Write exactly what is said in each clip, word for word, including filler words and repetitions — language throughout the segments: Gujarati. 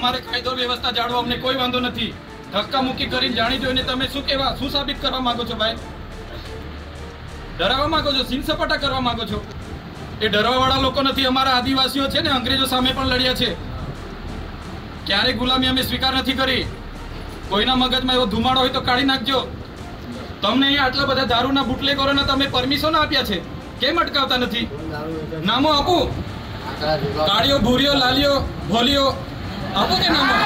તમારે કાયદો વ્યવસ્થા જાળવો, અમને કોઈ વાંધો નથી। ધક્કા મુક્કી કરીને જાણી જોઈને તમે શું કહેવા શું સાબિત કરવા માંગો છો ભાઈ? ડરાવવા માંગો છો, સીન સપાટા કરવા માંગો છો? એ ડરવાવાળા લોકો નથી, અમારા આદિવાસીઓ છે ને, અંગ્રેજો સામે પણ લડ્યા છે, ક્યારેય ગુલામી અમે સ્વીકાર નથી કરી। કોઈના મગજમાં એવો ધુમાડો હોય તો કાઢી નાખજો। તમને અહીંયા આટલા બધા દારૂના બુટલેગરોના તમે પરમિશન આપ્યા છે, કેમ અટકાવતા નથી? નામો આપો, કાળિયો, ભૂરિયો, લાલિયો, ભોલિયો આપો કે નામો?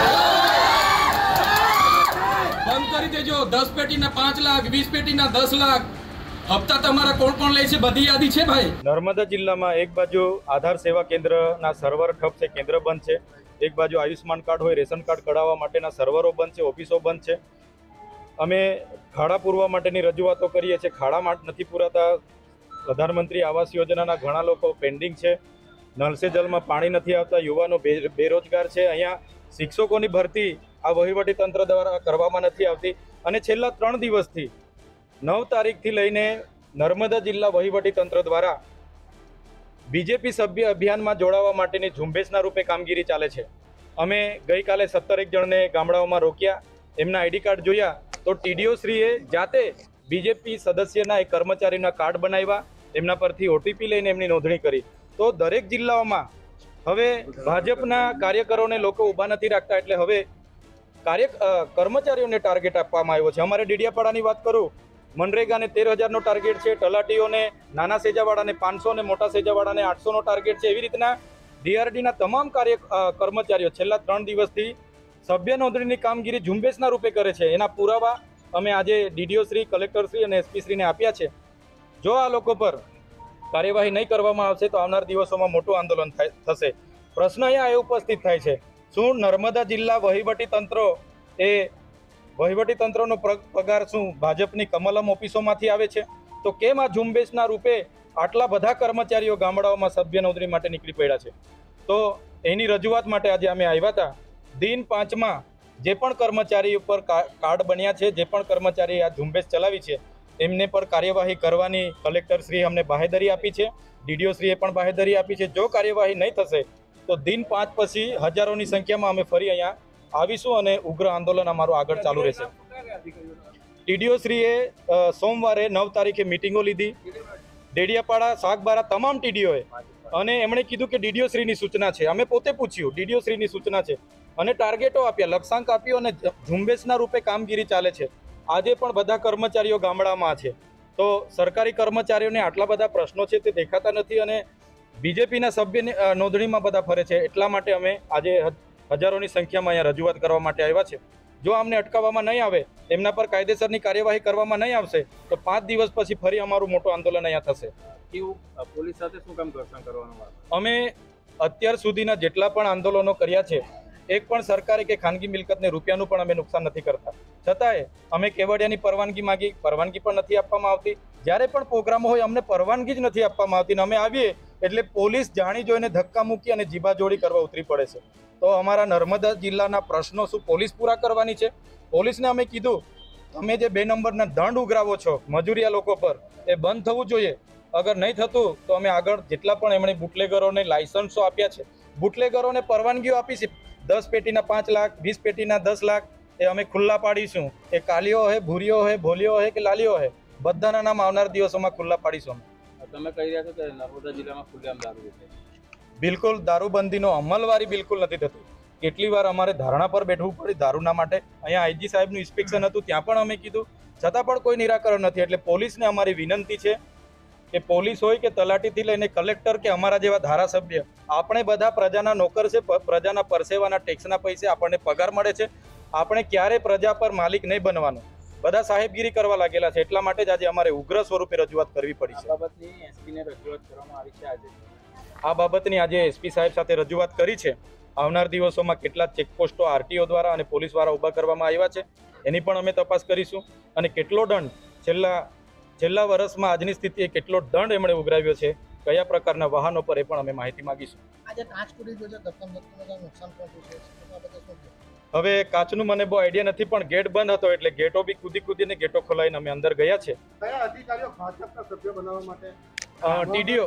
બંધ કરી દેજો। દસ પેટીના પાંચ લાખ, વીસ પેટીના દસ લાખ હપ્તા તમારા કોણ કોણ લે છે બધી યાદી છે ભાઈ। નર્મદા જિલ્લામાં એક બાજુ આધાર સેવા કેન્દ્રના સર્વર ઠપ છે, કેન્દ્ર બંધ છે, એક બાજુ આયુષ્માન કાર્ડ હોય, રેશન કાર્ડ કઢાવવા માટેના સર્વરો બંધ છે, ઓફિસો બંધ છે। અમે ખાડા પૂરવા માટેની રજૂઆતો કરીએ છીએ, ખાડા માટે નથી પૂરાતા। પ્રધાનમંત્રી આવાસ યોજનાના ઘણા લોકો પેન્ડિંગ છે, નળ સે જલમાં પાણી નથી આવતા, યુવાનો બેરોજગાર છે। અહીંયા શિક્ષકોની ભરતી આ વહીવટી તંત્ર દ્વારા કરવામાં નથી આવતી અને છેલ્લા ત્રણ દિવસથી નવ તારીખથી લઈને નર્મદા જિલ્લા વહીવટી તંત્ર દ્વારા બીજેપી સભ્ય અભિયાનમાં જોડાવા માટેની ઝુંબેશના રૂપે કામગીરી ચાલે છે। અમે ગઈકાલે સત્તરેક જણને ગામડાઓમાં રોક્યા, એમના આઈડી કાર્ડ જોયા તો ટીડીઓ શ્રીએ જાતે બીજેપી સદસ્યના એક કર્મચારીના કાર્ડ બનાવ્યા, એમના પરથી ઓટીપી લઈને એમની નોંધણી કરી। તો દરેક જિલ્લાઓમાં હવે ભાજપના કાર્યકરોને લોકો ઊભા નથી રાખતા, એટલે હવે કાર્ય કર્મચારીઓને ટાર્ગેટ આપવામાં આવ્યો છે। અમારે ડેડિયાપાડાની વાત કરું, મનરેગાને તેર હજારનો ટાર્ગેટ છે, તલાટીઓને નાના સેજાવાળાને પાંચસો ને મોટા સેજાવાળાને આઠસોનો ટાર્ગેટ છે। એવી રીતના ડીઆરડીના તમામ કાર્ય કર્મચારીઓ છેલ્લા ત્રણ દિવસથી સભ્ય નોંધણીની કામગીરી ઝુંબેશના રૂપે કરે છે। એના પુરાવા અમે આજે ડીડીઓ શ્રી, કલેક્ટર શ્રી અને એસપી શ્રીને આપ્યા છે। જો આ લોકો પર કાર્યવાહી નહીં કરવામાં આવશે તો આવનાર દિવસોમાં મોટું આંદોલન થશે। પ્રશ્ન અહીંયા એ ઉપસ્થિત થાય છે, શું નર્મદા જિલ્લા વહીવટી તંત્રો એ વહીવટી તંત્રનો પગાર શું ભાજપની કમલમ ઓફિસોમાંથી આવે છે? તો કેમ આ ઝુંબેશના રૂપે આટલા બધા કર્મચારીઓ ગામડાઓમાં સભ્ય નોંધણી માટે નીકળી પડ્યા છે? તો એની રજૂઆત માટે આજે અમે આવ્યા હતા। દિન પાંચમાં જે પણ કર્મચારી ઉપર કાર્ડ બન્યા છે, જે પણ કર્મચારી આ ઝુંબેશ ચલાવી છે, એમને પર કાર્યવાહી કરવાની કલેક્ટર શ્રી અમને બાહેધરી આપી છે, ડીડીઓ શ્રીએ પણ બાહેધરી આપી છે। જો કાર્યવાહી નહીં થશે તો દિન પાંચ પછી હજારોની સંખ્યામાં અમે ફરી અહીંયા આવીશું અને ઉગ્ર આંદોલન અમારું આગળ ચાલુ રહેશે। ટીડીઓ શ્રીએ સોમવારે નવ તારીખે મિટિંગો લીધી, ડેડિયાપાડા, સાગબારા તમામ ટીડીઓએ, અને એમણે કીધું કે ડીડીઓ શ્રીની સૂચના છે। અમે પોતે પૂછ્યું, ડીડીઓ શ્રીની સૂચના છે અને ટાર્ગેટો આપ્યા, લક્ષ્યાંક આપ્યો અને ઝુંબેશના રૂપે કામગીરી ચાલે છે। આજે પણ બધા કર્મચારીઓ ગામડામાં છે, તો સરકારી કર્મચારીઓને આટલા બધા પ્રશ્નો છે તે દેખાતા નથી અને બીજેપીના સભ્ય નોંધણીમાં બધા ફરે છે। એટલા માટે અમે આજે હજારોની સંખ્યામાં અહીંયા રજૂઆત કરવા માટે આવ્યા છે। જો અમને અટકાવવામાં નહીં આવે, એમના પર કાયદેસરની કાર્યવાહી કરવામાં નહીં આવશે તો પાંચ દિવસ પછી ફરી અમારું મોટું આંદોલન અહીંયા થશે। પોલીસ સાથે શું કામ ઘર્ષણ કરવાનું? અમે અત્યાર સુધીના જેટલા પણ આંદોલનો કર્યા છે, એક પણ સરકારે કે ખાનગી મિલકતને રૂપિયાનું પણ અમે નુકસાન નથી કરતા, છતાંય અમે કેવડિયાની પરવાનગી માગી, પરવાનગી પણ નથી આપવામાં આવતી। જ્યારે પણ પ્રોગ્રામો હોય અમને પરવાનગી જ નથી આપવામાં આવતી ને અમે આવીએ એટલે પોલીસ જાણી જોઈને ધક્કા મૂકી અને જીભાજોડી કરવા ઉતરી પડે છે। તો અમારા નર્મદા જિલ્લાના પ્રશ્નો શું પોલીસ પૂરા કરવાની છે? પોલીસને અમે કીધું, તમે જે બે નંબરના દંડ ઉઘરાવો છો મજૂરિયા લોકો પર, એ બંધ થવું જોઈએ। અગર નહીં થતું તો અમે આગળ જેટલા પણ એમણે બુટલેગરોને લાયસન્સો આપ્યા છે, બુટલેગરોને પરવાનગીઓ આપી છે, દસ પેટીના પાંચ લાખ, વીસ પેટીના દસ લાખ એ અમે ખુલ્લા પાડીશું। એ કાલિયો હોય, ભૂરિયો હોય, ભોલિયો હોય કે લાલિયો હોય, બધાના નામ આવનાર દિવસોમાં ખુલ્લા પાડીશું। તમે કહી રહ્યા છો કે નર્મદા જિલ્લામાં ખુલ્લેઆમ દારૂ વેચાય છે? બિલકુલ દારૂબંધીનો અમલવારી બિલકુલ નથી થતી। કેટલી વાર અમારે ધારણા પર બેઠવું પડે દારૂના માટે। અહીંયા આઈજી સાહેબનું ઇન્સ્પેક્શન હતું, ત્યાં પણ અમે કીધું, છતાં પણ કોઈ નિરાકરણ નથી। એટલે પોલીસને અમારી વિનંતી છે કે પોલીસ હોય કે તલાટીથી લઈને કલેક્ટર કે અમારા જેવા ધારાસભ્ય, આપણે બધા પ્રજાના નોકર છે, પ્રજાના પરસેવાના ટેક્સના પૈસે આપણને પગાર મળે છે। આપણે ક્યારે પ્રજા પર માલિક નહીં બનવાનું, બધા સાહેબગીરી કરવા લાગેલા છે। એટલા માટે જ આજે અમારે ઉગ્ર સ્વરૂપે રજૂઆત કરવી પડી છે। આ બાબતની એસપીને રજૂઆત કરવામાં આવી છે આજે? આ બાબતની આજે એસપી સાહેબ સાથે રજૂઆત કરી છે। આવનાર દિવસોમાં કેટલા ચેકપોસ્ટો આરટીઓ દ્વારા અને પોલીસ દ્વારા ઊભા કરવામાં આવ્યા છે, એની પણ અમે તપાસ કરીશું અને કેટલો દંડ છેલ્લા છેલ્લા વર્ષમાં આજની સ્થિતિએ કેટલો દંડ એમણે ઉઘરાવ્યો છે, કયા પ્રકારના વાહનો પર, એ પણ અમે માહિતી માગીશું। આજે કાચ તૂટી ગયો છે, ધક્કામુક્કીનું નુકસાન પહોંચ્યું છે, હવે કાચનું મને બહુ આઈડિયા નથી, પણ ગેટ બંધ હતો એટલે ગેટો બી કૂદી કૂદીને ગેટો ખોલાવીને અમે અંદર ગયા છે। કયા અધિકારીઓ ભાજપના સભ્ય બનાવવા માટે ટીડીઓ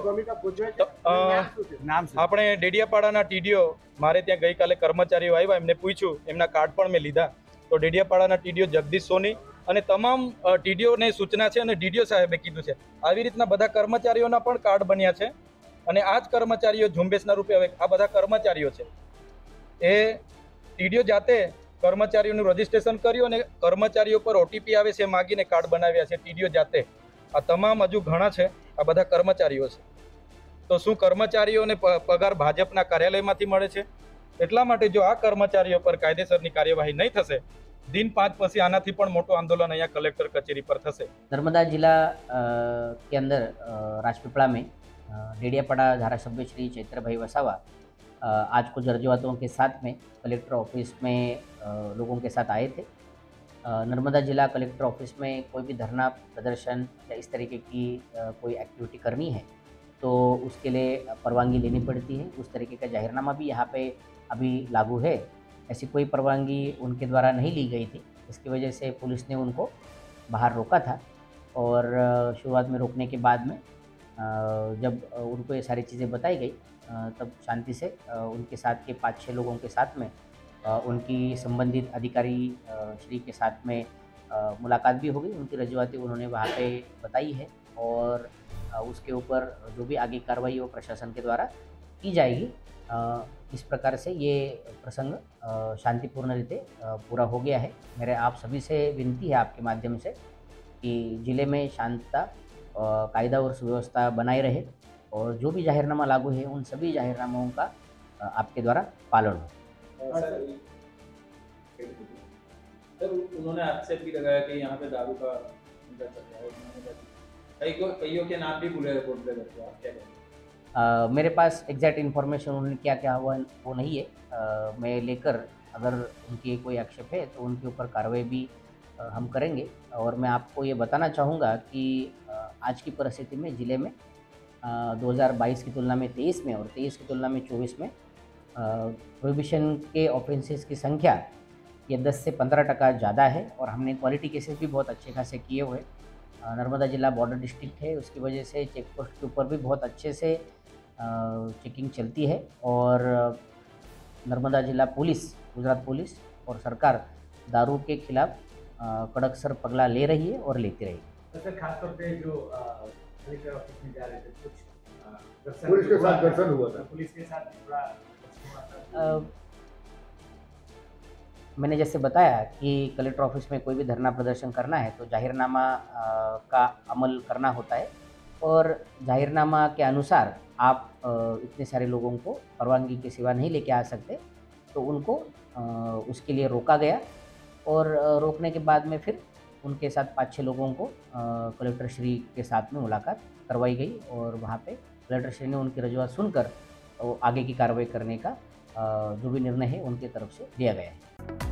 નામ આપણે ડેડિયાપાડાના ટીડીઓ મારે ત્યાં ગઈકાલે કર્મચારીઓ આવ્યા, એમને પૂછ્યું, એમના કાર્ડ પણ મેં લીધા. તો ડેડિયાપાડાના ટીડીઓ જગદીશ સોની અને તમામ ટીડીઓને સૂચના છે અને ડીડીઓ સાહેબે કીધું છે. આવી રીતના બધા કર્મચારીઓના પણ કાર્ડ બન્યા છે અને આ જ કર્મચારીઓ ઝુંબેશના રૂપે હવે આ બધા કર્મચારીઓ છે એ ટીડીઓ જાતે કર્મચારીઓનું રજીસ્ટ્રેશન કર્યું અને કર્મચારીઓ પર ઓટીપી આવે છે માગીને કાર્ડ બનાવ્યા છે ટીડીઓ જાતે. આ તમામ હજુ ઘણા છે, આ બધા કર્મચારીઓ છે. તો શું કર્મચારીઓને પગાર ભાજપના કાર્યાલયમાંથી મળે છે? એટલા માટે જો આ કર્મચારીઓ પર કાયદેસરની કાર્યવાહી નહીં થશે, दिन पाँच પછી આનાથી પણ મોટું આંદોलन અહીંયા कलेक्टर कचेरी पर થશે. नर्मदा जिला के अंदर राजपीपला में डेडियापाड़ा धारासभ्य श्री चैत्र भाई वसावा आज कुछ रजूआतों के साथ में कलेक्टर ऑफिस में लोगों के साथ आए थे. नर्मदा जिला कलेक्टर ऑफिस में कोई भी धरना प्रदर्शन या इस तरीके की कोई एक्टिविटी करनी है तो उसके लिए परवानगी लेनी पड़ती है. उस तरीके का जाहिरनामा भी यहाँ पे अभी लागू है. ऐसी कोई परवानगी उनके द्वारा नहीं ली गई थी, इसकी वजह से पुलिस ने उनको बाहर रोका था. और शुरुआत में रोकने के बाद में जब उनको ये सारी चीज़ें बताई गई तब शांति से उनके साथ के पाँच छः लोगों के साथ में उनकी संबंधित अधिकारी श्री के साथ में मुलाकात भी हो गई. उनकी रजूआतें उन्होंने वहाँ पे बताई है और उसके ऊपर जो भी आगे कार्रवाई हो प्रशासन के द्वारा की जाएगी. इस प्रकार से ये प्रसंग शांतिपूर्ण रीते पूरा हो गया है. मेरे आप सभी से विनती है आपके माध्यम से कि ज़िले में शांतता, कायदा और सुव्यवस्था बनाए रहे और जो भी जाहिरनामा लागू है उन सभी जाहिरनामाओं का आपके द्वारा पालन हो. सर, उन्होंने आक्षेप भी लगाया कि यहाँ पे दारू का धंधा चल रहा है. कई को कईयों के नाम भी बुले बोलते रहते हैं, आप क्या कहेंगे? Uh, मेरे पास एग्जैक्ट इन्फॉर्मेशन उन्होंने क्या क्या हुआ वो नहीं है. uh, मैं लेकर अगर उनकी कोई आक्षेप है तो उनके ऊपर कार्रवाई भी uh, हम करेंगे. और मैं आपको ये बताना चाहूँगा कि uh, आज की परिस्थिति में ज़िले में uh, दो हज़ार बाईस की तुलना में तेईस में और तेईस की तुलना में चौबीस में प्रोहिबिशन uh, के ऑफेंसेस की संख्या ये दस से पंद्रह टका ज़्यादा है. और हमने क्वालिटी केसेस भी बहुत अच्छे खासे किए हुए. uh, नर्मदा जिला बॉर्डर डिस्ट्रिक्ट है, उसकी वजह से चेक पोस्ट के ऊपर भी बहुत अच्छे से चेकिंग चलती है. और नर्मदा जिला पुलिस, गुजरात पुलिस और सरकार दारू के खिलाफ कड़क सर पगला ले रही है और लेती रही. सर, खासतौर पे जो कलेक्टर ऑफिस में जा रहे थे कुछ पुलिस के साथ घर्षण हुआ था. पुलिस के साथ थोड़ा आ, मैंने जैसे बताया कि कलेक्टर ऑफिस में कोई भी धरना प्रदर्शन करना है तो जाहिरनामा का अमल करना होता है. और जाहिरनामा के अनुसार आप इतने सारे लोगों को परवानगी के सिवा नहीं लेके आ सकते, तो उनको उसके लिए रोका गया. और रोकने के बाद में फिर उनके साथ पाँच छः लोगों को कलेक्टर श्री के साथ में मुलाकात करवाई गई और वहाँ पे कलेक्टर श्री ने उनकी रजूआत सुनकर आगे की कार्रवाई करने का जो भी निर्णय है उनकी तरफ से लिया गया है.